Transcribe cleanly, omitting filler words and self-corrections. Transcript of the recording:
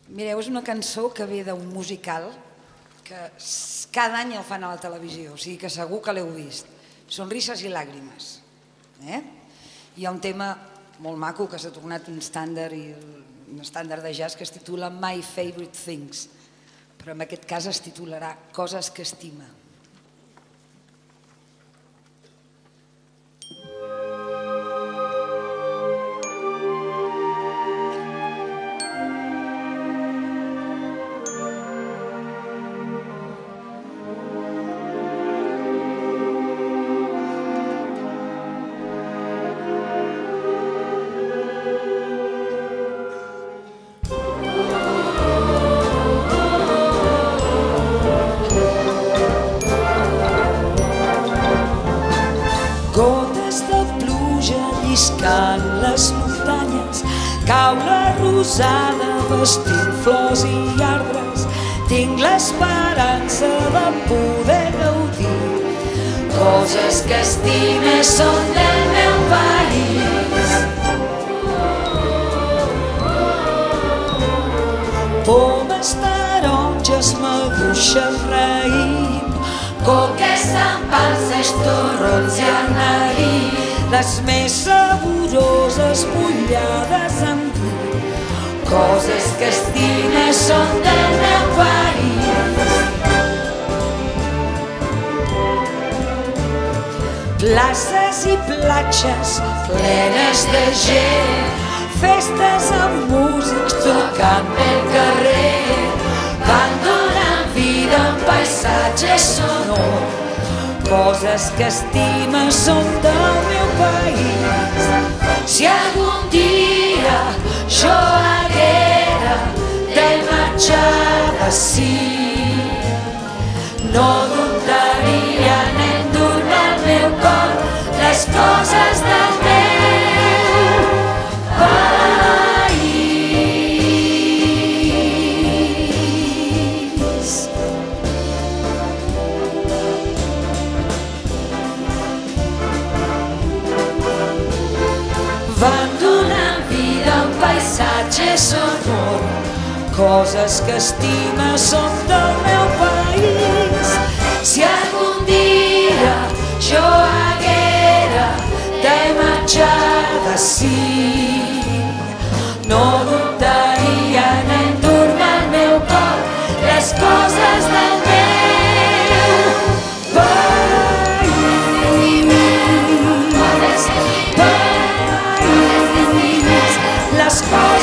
Mireu, és una cançó que ve d'un musical que cada any el fan a la televisió, o sigui que segur que l'heu vist. Sonrises i làgrimes. Hi ha un tema molt maco que s'ha tornat un estàndard de jazz que es titula My Favorite Things, però en aquest cas es titularà Coses que estima. Gotes de pluja lliscant les muntanyes, cau la rosada vestint flors i arbres. Tinc l'esperança de poder gaudir. Coses que estime són del meu país. Pomes, taronges, maduixes, raïm, coques amb panses, torrons i arnarí, les més saboroses mullades amb vi. Coses que estime són del meu país. Places i platges plenes de gent, festes amb músics tocant pel carrer, van donant vida a un paisatge sonor. Coses que estime són del meu país. Si algun dia jo haguera de marxar d'ací, no dubtaria en endur-me al meu cor les coses del meu país. Van donant vida a un paisatge sonor. Coses que estime són del meu país. Si algun dia jo haguera de marxar d'ací, no dubtaria en endur-me al meu cor les coses del meu país. Les coses